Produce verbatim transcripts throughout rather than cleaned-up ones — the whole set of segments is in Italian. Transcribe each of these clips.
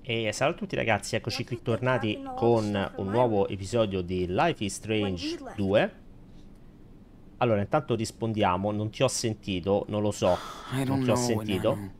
E salve a tutti ragazzi, eccoci qui tornati con un nuovo episodio di Life is Strange due. Allora, intanto rispondiamo, non ti ho sentito, non lo so, I non don't ti ho know, sentito. Nano.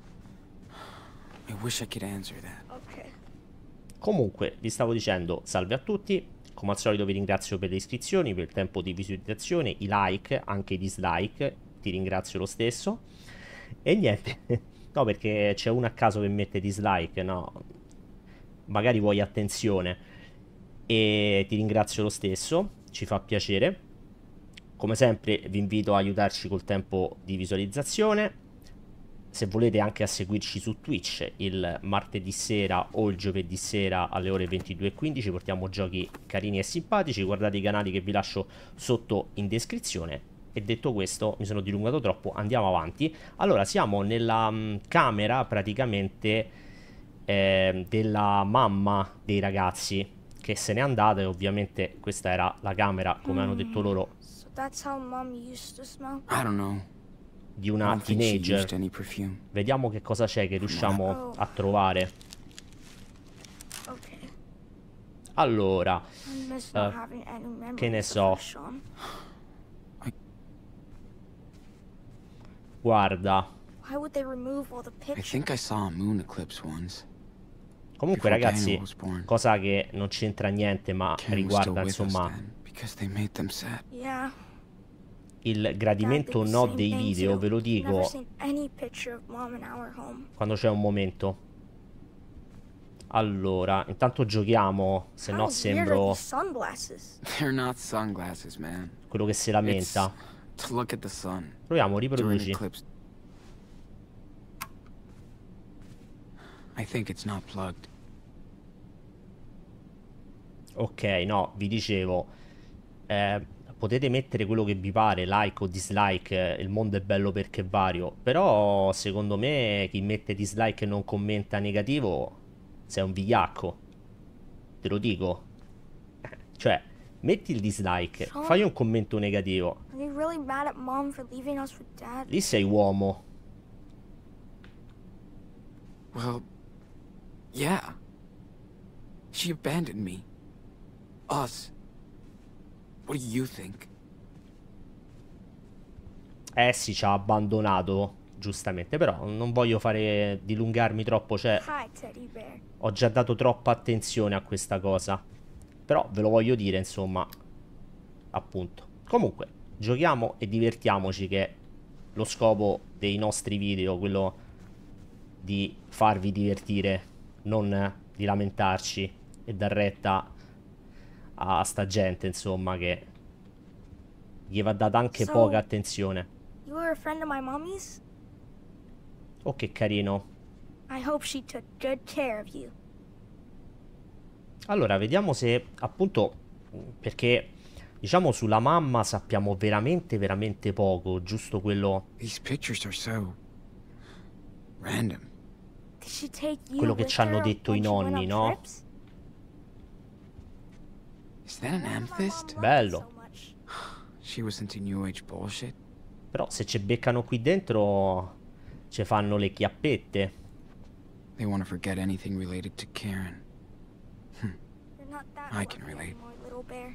I wish I could answer that. Okay. Comunque, vi stavo dicendo salve a tutti, come al solito vi ringrazio per le iscrizioni, per il tempo di visualizzazione, i like, anche i dislike, ti ringrazio lo stesso. E niente, no, perché c'è uno a caso che mette dislike, no, magari vuoi attenzione. E ti ringrazio lo stesso, ci fa piacere. Come sempre vi invito a aiutarci col tempo di visualizzazione. Se volete anche a seguirci su Twitch il martedì sera o il giovedì sera alle ore ventidue e quindici, portiamo giochi carini e simpatici. Guardate i canali che vi lascio sotto in descrizione. E detto questo, mi sono dilungato troppo, andiamo avanti. Allora, siamo nella mh, camera praticamente eh, della mamma dei ragazzi che se n'è andata, e ovviamente questa era la camera, come hanno detto loro, So that's how Mom used to smell? I don't know. di I una don't think she teenager. used any perfume. Vediamo che cosa c'è che riusciamo a trovare. Okay. Allora, I miss Uh, not having any memories che ne of so. her, Sean. guarda. Why would they remove all the I pictures? think I saw a moon eclipse once. Comunque Before ragazzi, Daniel was born. cosa che non c'entra niente, ma Ken was still riguarda with us insomma then, because they made them sad. Yeah. il Dad gradimento o did the no same dei thing video, too. ve lo Never dico seen any picture of Mom in our home. quando c'è un momento. Allora, intanto giochiamo, se no How weird are sembro these sunglasses? They're not sunglasses, man. quello che si It's lamenta. to look at the sun Proviamo, during riproduci. eclipse. I think it's not plugged. Ok, no, vi dicevo, eh, potete mettere quello che vi pare, like o dislike, eh, il mondo è bello perché è vario, però secondo me chi mette dislike e non commenta negativo sei un vigliacco, te lo dico. Cioè, metti il dislike, fai un commento negativo, Are you really mad at Mom for leaving us with Dad? lì sei uomo. Well, yeah. She abandoned me. Us. What do you think? Eh sì, ci ha abbandonato, giustamente, però non voglio fare dilungarmi troppo, cioè Hi, Teddy Bear. ho già dato troppa attenzione a questa cosa. Però ve lo voglio dire, insomma, appunto. Comunque, giochiamo e divertiamoci, che è lo scopo dei nostri video, quello di farvi divertire, non di lamentarci e dar retta a sta gente, insomma, che gli va data anche So- poca attenzione. You were a friend of my mommy's? Oh, che carino. I hope she took good care of you. Allora, vediamo se, appunto, perché, diciamo, sulla mamma sappiamo veramente, veramente poco, giusto quello, These pictures are so random. Did she take you quello che with ci hanno her detto i when she went nonni, on no? trips? Is that an amethyst? Bello. So much. She was into New Age bullshit. Però se ci beccano qui dentro, ci fanno le chiappette. They want to forget anything related to Karen. You're not that I can lucky relate. anymore, little bear.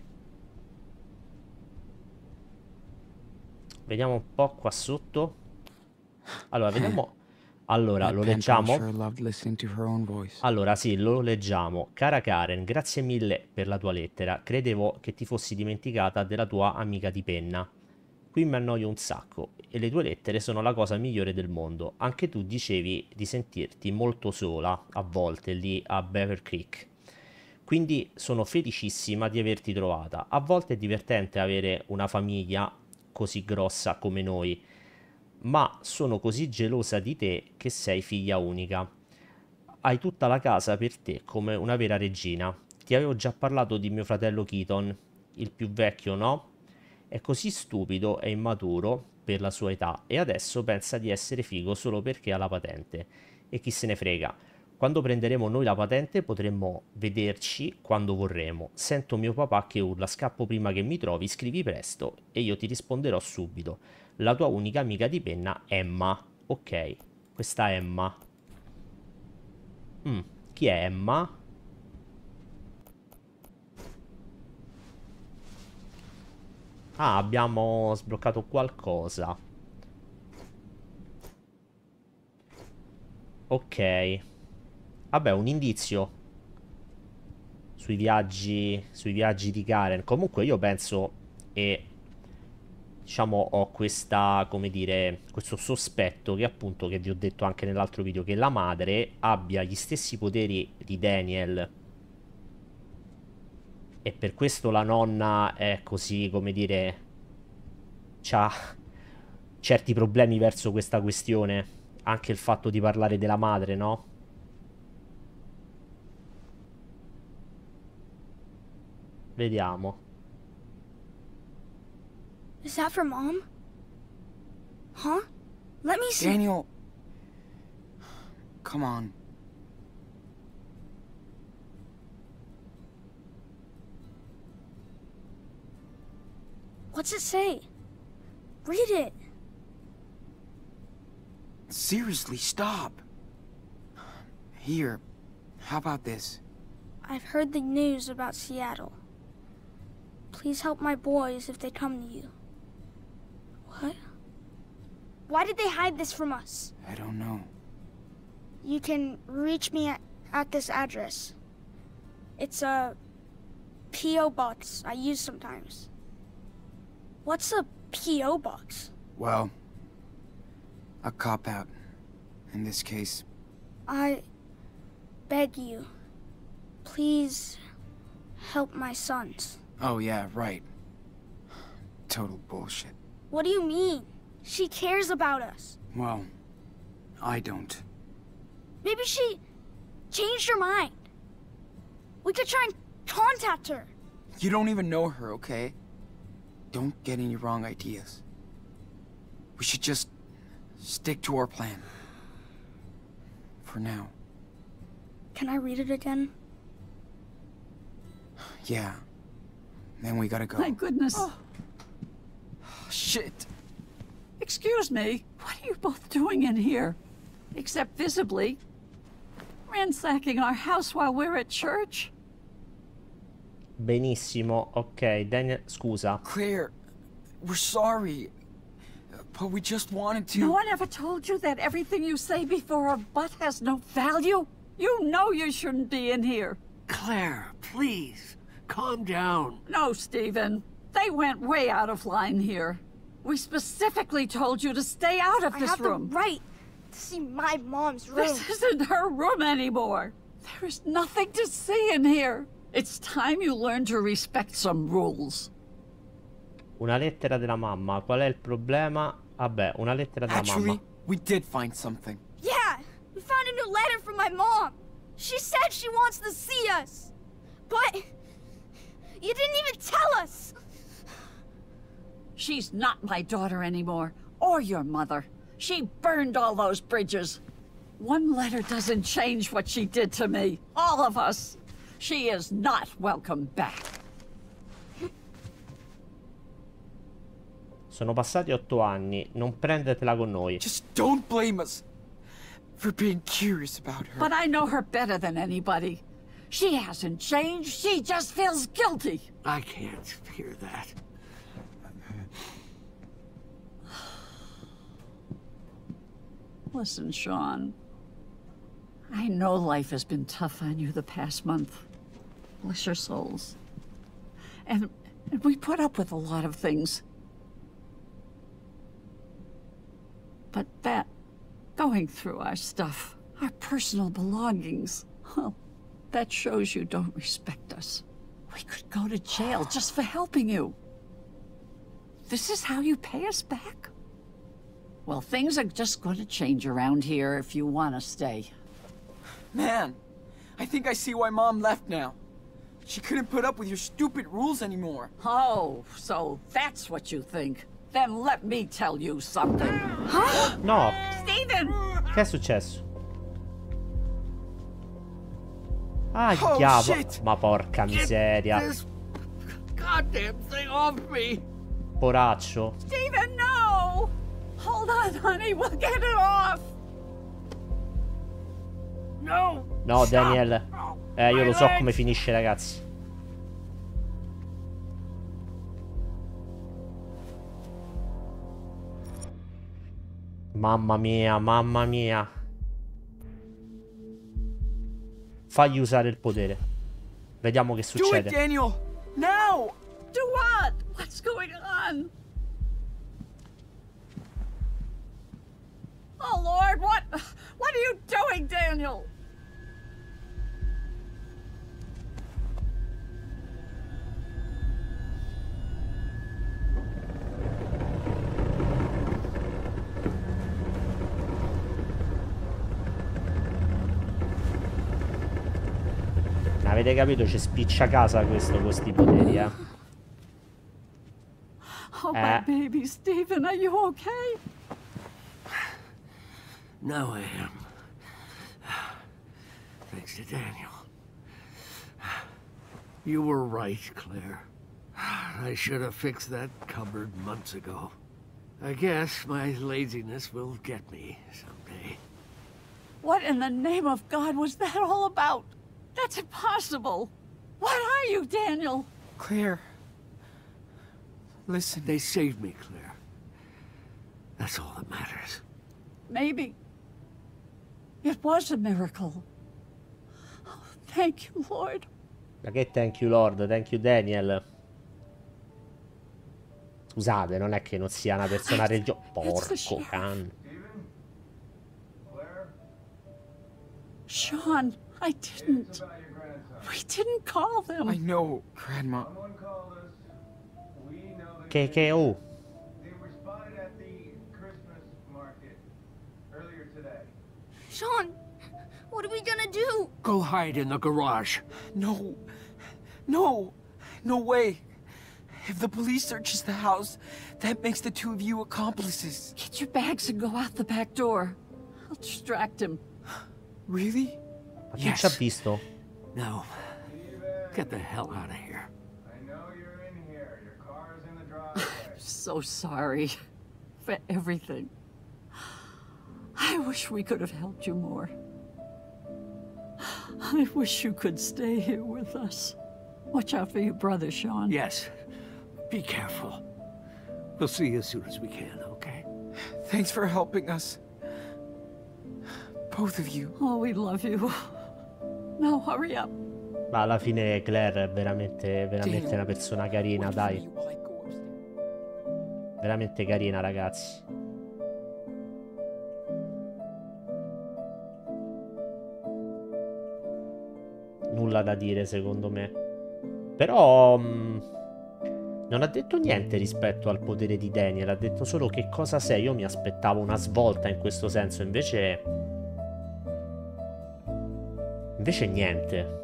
Vediamo un po' qua sotto. Allora, vediamo. Allora, That lo pen pal leggiamo. sure loved listening to her own voice. Allora, sì, lo leggiamo. Cara Karen, grazie mille per la tua lettera. Credevo che ti fossi dimenticata della tua amica di penna. Qui mi annoio un sacco e le tue lettere sono la cosa migliore del mondo. Anche tu dicevi di sentirti molto sola a volte lì a Beaver Creek. Quindi sono felicissima di averti trovata. A volte è divertente avere una famiglia così grossa come noi, ma sono così gelosa di te che sei figlia unica. Hai tutta la casa per te come una vera regina. Ti avevo già parlato di mio fratello Keaton, il più vecchio, no? È così stupido e immaturo per la sua età e adesso pensa di essere figo solo perché ha la patente. E chi se ne frega. Quando prenderemo noi la patente potremmo vederci quando vorremo. Sento mio papà che urla, scappo prima che mi trovi, scrivi presto e io ti risponderò subito. La tua unica amica di penna, Emma. Ok, questa Emma. Mm, Chi è Emma? Ah, abbiamo sbloccato qualcosa. Ok. Vabbè, un indizio sui viaggi, sui viaggi di Karen. Comunque io penso, e diciamo ho questa, come dire, questo sospetto che appunto, che vi ho detto anche nell'altro video, che la madre abbia gli stessi poteri di Daniel. E per questo la nonna è così, come dire, c'ha certi problemi verso questa questione. Anche il fatto di parlare della madre, no? Vediamo. Is that for Mom? Huh? Let me see. Daniel. Come on. What's it say? Read it. Seriously, stop. Here, how about this? I've heard the news about Seattle. Please help my boys if they come to you. What? Why did they hide this from us? I don't know. You can reach me at, at this address. It's a P O box I use sometimes. What's a P O box? Well, a cop-out. In this case. I beg you, please help my sons. Oh yeah, right. Total bullshit. What do you mean? She cares about us. Well, I don't. Maybe she changed her mind. We could try and contact her. You don't even know her, okay? Don't get any wrong ideas. We should just stick to our plan. For now. Can I read it again? Yeah. Then we gotta go. My goodness. Oh, shit. Excuse me. What are you both doing in here? Except visibly. Ransacking our house while we're at church? Benissimo, ok, Daniel, scusa. Claire, we're sorry. But we just wanted to... No one ever told you that everything you say before a but has no value? You know you shouldn't be in here. Claire, please, calm down. No, Stephen. They went way out of line here. We specifically told you to stay out of I this have room. the right to see my mom's room. This isn't her room anymore. There is nothing to see in here. It's time you learn to respect some rules. Una lettera della mamma. Qual è il problema? Vabbè, una lettera della Actually, mamma. we did find something. Yeah, we found a new letter from my mom. She said she wants to see us. But you didn't even tell us. She's not my daughter anymore, or your mother. She burned all those bridges. One letter doesn't change what she did to me. All of us. She is not welcome back. Sono passati otto anni, non prendetela con noi. Just don't blame us for being curious about her. But I know her better than anybody. She hasn't changed. She just feels guilty. I can't hear that. Listen, Sean. I know life has been tough on you the past month. Bless your souls. And, and we put up with a lot of things. But that, going through our stuff, our personal belongings, well, that shows you don't respect us. We could go to jail just for helping you. This is how you pay us back? Well, things are just going to change around here if you want to stay. Man, I think I see why Mom left now. She couldn't put up with your stupid rules anymore. Oh, so that's what you think. Then let me tell you something. Huh? No, Stephen! che è successo? Ah, Oh, diavolo. shit. Ma porca miseria. Get this goddamn thing off me. Poraccio. Stephen, no! Hold on, honey, we'll get it off! No, No, Daniel. Eh, io lo so come finisce, ragazzi. Mamma mia, mamma mia. Fagli usare il potere. Vediamo che Do it, succede. Daniel! Now! Do what? What's going on? Oh, Lord, what? What are you doing, Daniel? Avete capito? Ci spiccia casa questo con sti poteri, eh. Oh, my Eh. baby, Stephen, are you okay? Now I am. Thanks to Daniel. You were right, Claire. I should have fixed that cupboard months ago. I guess my laziness will get me someday. What in the name of God was that all about? That's impossible. What are you, Daniel? Claire. Listen. They saved me, Claire. That's all that matters. Maybe it was a miracle. Oh, thank you, Lord. Ma che thank you Lord, thank you Daniel. Scusate, non è che non sia una persona religiosa. Porco can. Sean, I didn't. We didn't call them. I know, Grandma. Che che oh. They were spotted at the Christmas market earlier today. Sean, what are we gonna do? Go hide in the garage. No. No. No way. If the police searches the house, that makes the two of you accomplices. Get your bags and go out the back door. I'll distract him. Really? Ma chi Yes. ci ha visto? Now, get the hell out of here. I know you're in here. Your car is in the driveway. So sorry for everything. I wish we could have helped you more. I wish you could stay here with us. Watch out for your brother, Sean. Yes. Be careful. We'll see you as soon as we can, okay? Thanks for helping us. Both of you. Oh, we love you. Now hurry up. Ma alla fine Claire è veramente, veramente Daniel, una persona carina, wait for dai. me while I go upstairs. Veramente carina, ragazzi. Nulla da dire, secondo me. Però mh, non ha detto niente rispetto al potere di Daniel. Ha detto solo che cosa sei. Io mi aspettavo una svolta in questo senso. Invece... Invece niente.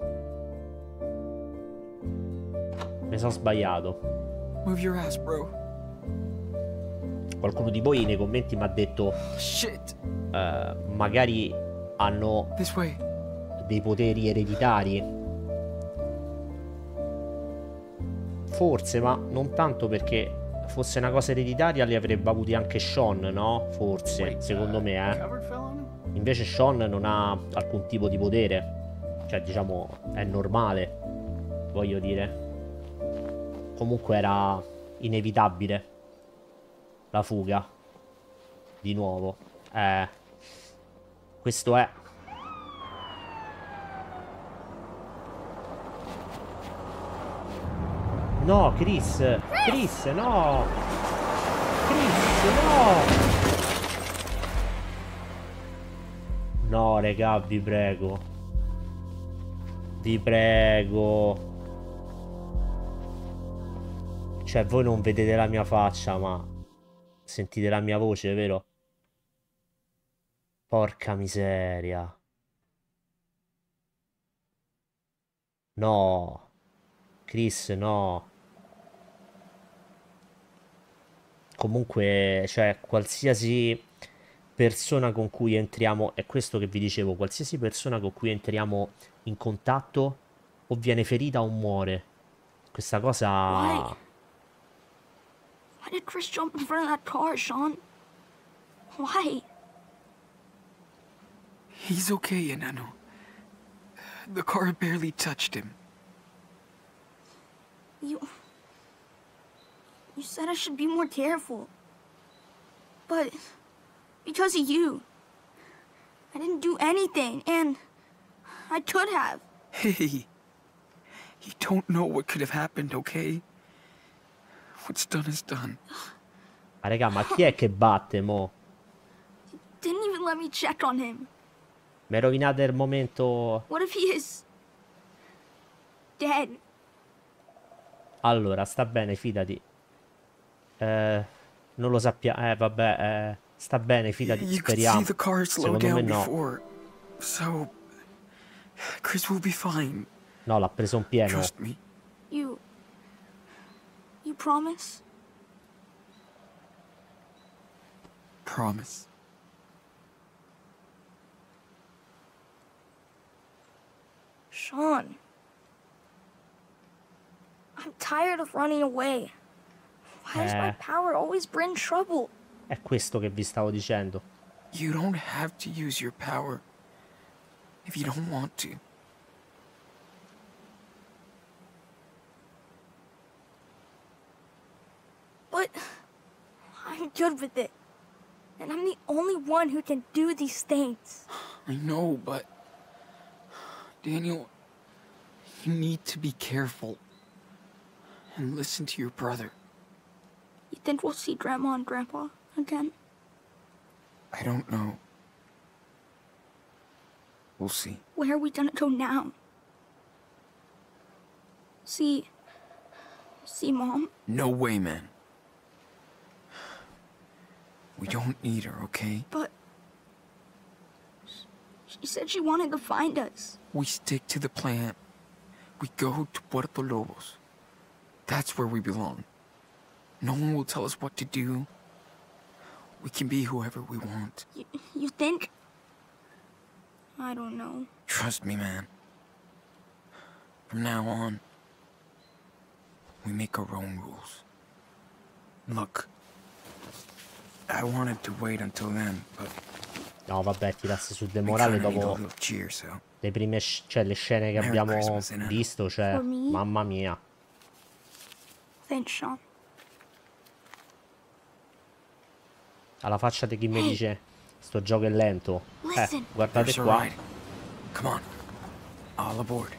Mi sono sbagliato. Move your ass, bro. Qualcuno di voi nei commenti mi ha detto Shit. eh, magari hanno This way. dei poteri ereditari. Forse, ma non tanto, perché fosse una cosa ereditaria li avrebbe avuti anche Sean, no? Forse, secondo me, eh. Covered felon? Invece Sean non ha alcun tipo di potere. Cioè, diciamo, è normale, voglio dire. Comunque era inevitabile la fuga. Di nuovo. Eh, questo è. No, Chris. Chris, no. Chris, no. No, regà, vi prego. Vi prego. Cioè, voi non vedete la mia faccia, ma sentite la mia voce, vero? Porca miseria. No. Chris, no. Comunque, cioè, qualsiasi persona con cui entriamo, è questo che vi dicevo, qualsiasi persona con cui entriamo in contatto o viene ferita o muore. Questa cosa... Why? Why did Chris jump in front of that car, Sean? Why? He's okay, Enano. The car barely touched him. You... You said I should be more careful. But... because of you. I didn't do anything, and... I could have. Hey, you don't know what could have happened, okay? What's done is done. Ma raga, ma chi è che batte, mo? Didn't even let me check on him. Mi rovinate il momento... What if he is... dead? Allora, sta bene, fidati. Eh, non lo sappiamo. Eh, vabbè, eh, sta bene, fidati, You could speriamo. see the car slow Secondo me down no. before. So... Chris will be fine. No, l'ha preso un pieno. Trust me. You... You promise? Promise. Sean. I'm tired of running away. Why does my Eh. power always bring trouble? È questo che vi stavo dicendo. You don't have to use your power if you don't want to. But I'm good with it. And I'm the only one who can do these things. I know, but... Daniel, you need to be careful. And listen to your brother. You think we'll see Grandma and Grandpa again? I don't know. We'll see. Where are we gonna go now? See... See Mom? No way, man. We don't need her, okay? But... She said she wanted to find us. We stick to the plan. We go to Puerto Lobos. That's where we belong. No one will tell us what to do. We can be whoever we want. You, you think? I don't know. Trust me, man. From now on, we make our own rules. Look, I wanted to wait until then, but No, vabbè, tirarsi sul we demorale kinda need a dopo little cheer, so le prime sc- cioè le scene che Merry abbiamo Christmas, Anna. visto, cioè, For me? mamma mia. Thanks, Sean. Alla faccia di chi mi Hey. dice sto gioco è lento. Eh, Listen. guardate there's a qua. ride. Come on, all aboard.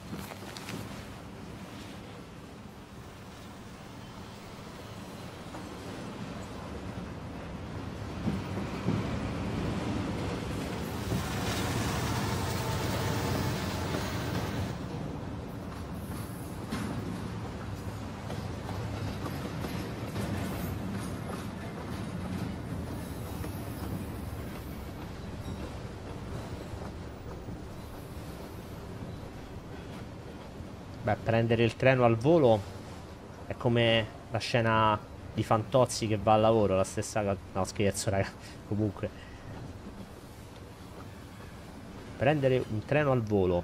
Beh, prendere il treno al volo è come la scena di Fantozzi che va al lavoro, la stessa cosa. No, scherzo, raga. Comunque, prendere un treno al volo.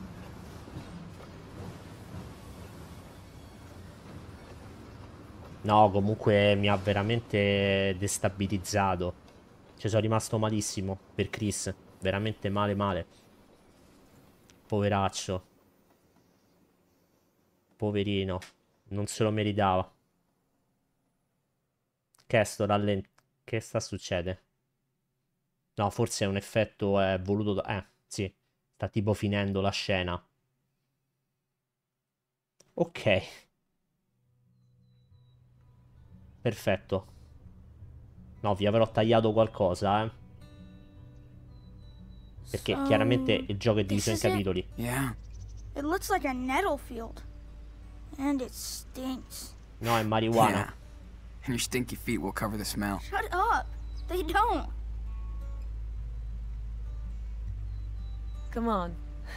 No, comunque mi ha veramente destabilizzato. Ci sono rimasto malissimo per Chris. Veramente male male. Poveraccio. Poverino. Non se lo meritava. Che è sto rallent... Che sta succede? No, forse è un effetto eh, voluto da... Eh, sì. Sta tipo finendo la scena. Ok. Perfetto. No, vi avrò tagliato qualcosa, eh. Perché So, chiaramente il gioco è diviso in this is it? capitoli. Yeah, It looks like a nettle field. And it stinks. No, è marijuana. yeah. And your stinky feet will cover the smell. Shut up! They don't. Come on.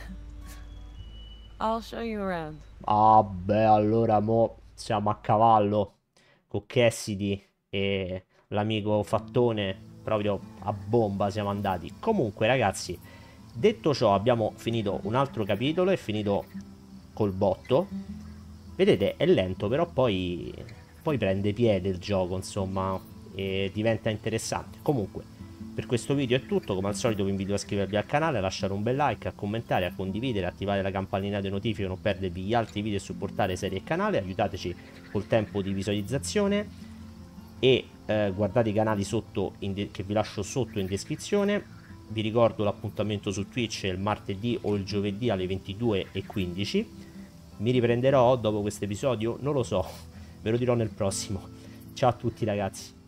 I'll show you around. Ah, beh, allora mo siamo a cavallo con Cassidy e l'amico Fattone, proprio a bomba siamo andati. Comunque, ragazzi, detto ciò, abbiamo finito un altro capitolo, è finito col botto. Vedete, è lento, però poi, poi prende piede il gioco, insomma, e diventa interessante. Comunque, Per questo video è tutto, come al solito vi invito a iscrivervi al canale, a lasciare un bel like, a commentare, a condividere, attivare la campanella delle notifiche per non perdervi gli altri video e supportare serie e canale, aiutateci col tempo di visualizzazione e eh, guardate i canali sotto che vi lascio sotto in descrizione. Vi ricordo l'appuntamento su Twitch il martedì o il giovedì alle ventidue e quindici. Mi riprenderò dopo questo episodio? Non lo so, ve lo dirò nel prossimo. Ciao a tutti ragazzi.